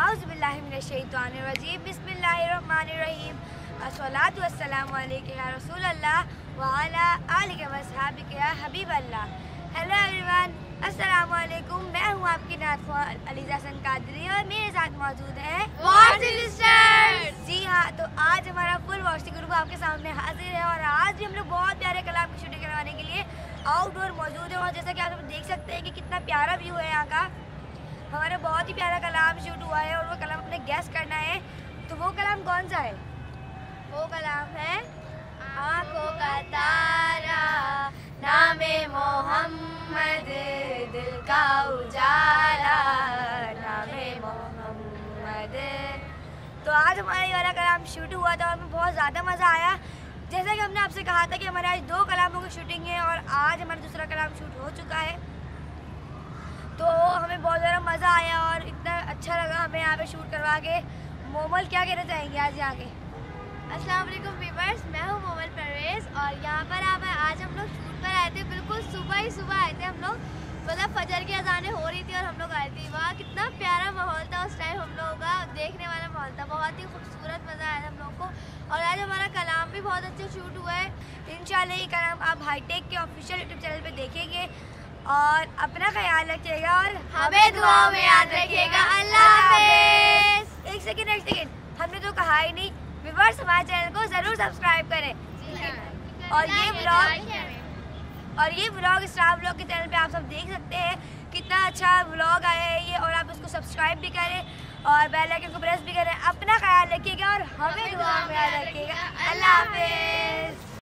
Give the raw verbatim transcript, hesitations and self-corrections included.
औज़ुबिल्लाहि मिनश्शैतानिर्रजीम बिस्मिल्लाहिर्रहमानिर्रहीम अस्सलातु वस्सलामु अलैका या रसूलल्लाह व अला आलिका व अस्हाबिका या हबीबल्लाह। हेलो एवरीवन, अस्सलामु अलैकुम। मैं हूँ आपकी नाज़ अलीज़ा हसन कादरी और मेरे साथ मौजूद है सिस्टर्स। जी हाँ, तो आज हमारा फुल वॉचिंग ग्रुप आपके सामने हाजिर है और आज भी हम लोग बहुत प्यारे कलाम की शूटिंग करवाने के लिए आउटडोर मौजूद है। और जैसा कि आप सब देख सकते हैं कि कितना प्यारा व्यू है यहाँ का। हमारा बहुत ही प्यारा कलाम शूट हुआ है और वो कलाम अपने गेस करना है। तो वो कलाम कौन सा है? वो कलाम है आँखों का तारा, नामे मोहम्मद, दिल का उजाला, नामे मोहम्मद। तो आज हमारा ये वाला कलाम शूट हुआ था और हमें बहुत ज़्यादा मज़ा आया। जैसा कि हमने आपसे कहा था कि हमारे आज दो कलामों की शूटिंग है और आज हमारा दूसरा कलाम शूट हो चुका है। तो हमें बहुत ज़्यादा मज़ा आया और इतना अच्छा लगा हमें यहाँ पे शूट करवा के। मोमल क्या कहना चाहेंगे आज यहाँ के? अस्सलाम वालेकुम व्यूअर्स, मैं हूँ मोमल परवेज़ और यहाँ पर आप आज हम लोग शूट पर आए थे। बिल्कुल सुबह ही सुबह आए थे हम लोग, मतलब फजर की अज़ानें हो रही थी और हम लोग आए थे। वहाँ कितना प्यारा माहौल था उस टाइम, हम लोगों का देखने वाला माहौल था। बहुत ही खूबसूरत मज़ा आया था हम लोग को। और आज हमारा कलाम भी बहुत अच्छा शूट हुआ है। इंशाल्लाह ये कलाम आप हाईटेक के ऑफिशियल यूट्यूब चैनल पर देखेंगे और अपना ख्याल रखिएगा और हमें दुआओं में याद रखिएगा। अल्लाह हाफ़िज़। एक सेकेंड एक सेकेंड हमने तो कहा ही नहीं, व्यूअर्स हमारे चैनल को ज़रूर सब्सक्राइब करें। और ये व्लॉग और ये व्लॉग स्टार व्लॉग के चैनल पे आप सब देख सकते हैं कितना अच्छा व्लॉग आया है ये। और आप इसको सब्सक्राइब भी करें और बेल आइकन को प्रेस भी करें। अपना ख्याल रखिएगा और हमें दुआ में याद रखिएगा। अल्लाह हाफ़िज़।